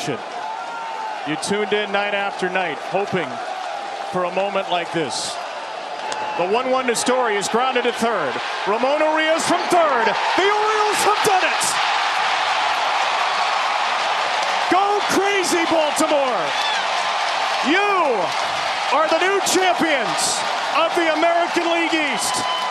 action. You tuned in night after night, hoping for a moment like this. The 1-1 to Story is grounded at third. RAMÓN URíAS from third. The Orioles have done it! Go crazy, Baltimore! You are the new champions of the American League East.